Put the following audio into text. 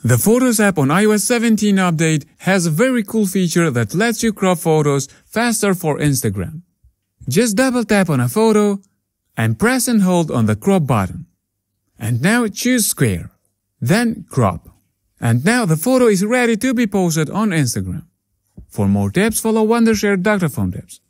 The Photos app on iOS 17 update has a very cool feature that lets you crop photos faster for Instagram. Just double tap on a photo and press and hold on the crop button. And now choose square. Then crop. And now the photo is ready to be posted on Instagram. For more tips, follow Wondershare DrFone tips.